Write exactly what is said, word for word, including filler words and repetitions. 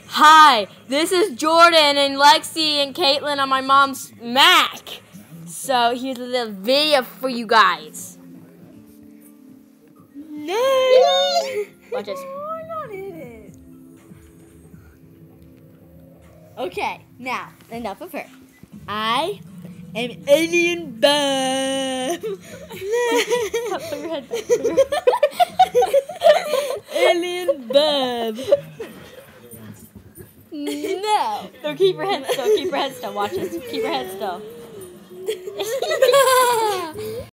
Hi, this is Jordan and Lexi and Caitlin on my mom's Mac. So here's a little video for you guys. No. Watch this. I'm not in it. Okay, now enough of her. I am Alien Bob. Put your head back. Put your Alien Bob. No. So keep your head still. Keep your head still. Watch this. Keep your head still.